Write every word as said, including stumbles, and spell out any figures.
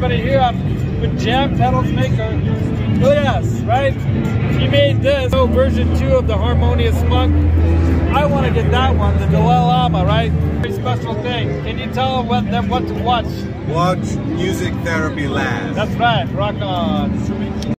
everybody here. I'm with Jam Pedals Maker. Yes, right? He made this so version two of the Harmonious Monk. I want to get that one, the Llama, right? Very special thing. Can you tell them what to watch? Watch Music Therapy Lab. That's right. Rock on.